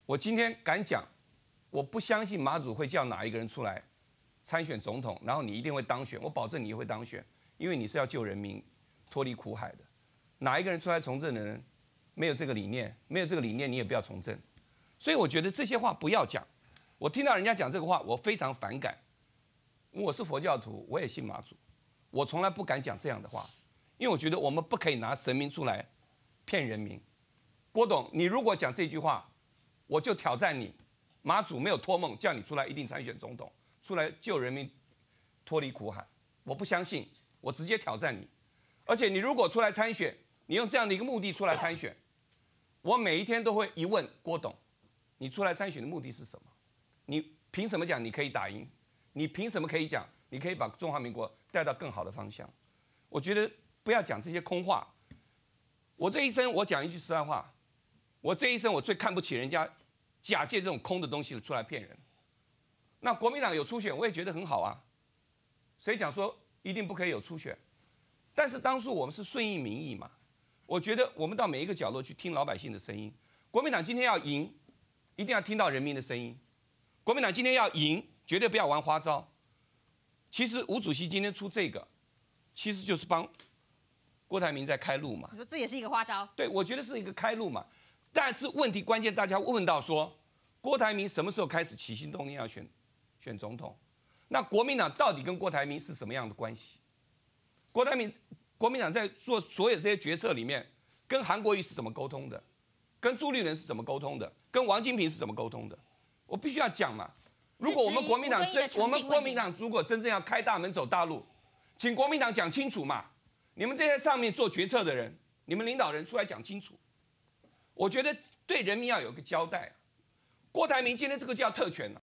我今天敢讲，我不相信马祖会叫哪一个人出来参选总统，然后你一定会当选。我保证你会当选，因为你是要救人民脱离苦海的。哪一个人出来从政的人没有这个理念？没有这个理念，你也不要从政。所以我觉得这些话不要讲。我听到人家讲这个话，我非常反感。我是佛教徒，我也信马祖，我从来不敢讲这样的话，因为我觉得我们不可以拿神明出来骗人民。郭董，你如果讲这句话，我就挑战你，马祖没有托梦叫你出来一定参选总统，出来救人民脱离苦海。我不相信，我直接挑战你。而且你如果出来参选，你用这样的一个目的出来参选，我每一天都会疑问郭董，你出来参选的目的是什么？你凭什么讲你可以打赢？你凭什么可以讲你可以把中华民国带到更好的方向？我觉得不要讲这些空话。我这一生，我讲一句实在话，我这一生我最看不起人家假借这种空的东西出来骗人。那国民党有初选，我也觉得很好啊。谁讲说一定不可以有初选？但是当初我们是顺应民意嘛。我觉得我们到每一个角落去听老百姓的声音。国民党今天要赢，一定要听到人民的声音。国民党今天要赢，绝对不要玩花招。其实吴主席今天出这个，其实就是帮郭台铭在开路嘛。 你说这也是一个花招？ 对，我觉得是一个开路嘛。但是问题关键，大家问到说，郭台铭什么时候开始起心动念要选总统？那国民党到底跟郭台铭是什么样的关系？国民党在做所有这些决策里面，跟韩国瑜是怎么沟通的？跟朱立伦是怎么沟通的？跟王金平是怎么沟通的？我必须要讲嘛。如果我们国民党如果真正要开大门走大路，请国民党讲清楚嘛。你们这些上面做决策的人，你们领导人出来讲清楚。我觉得对人民要有个交代。郭台铭今天这个叫特权啊，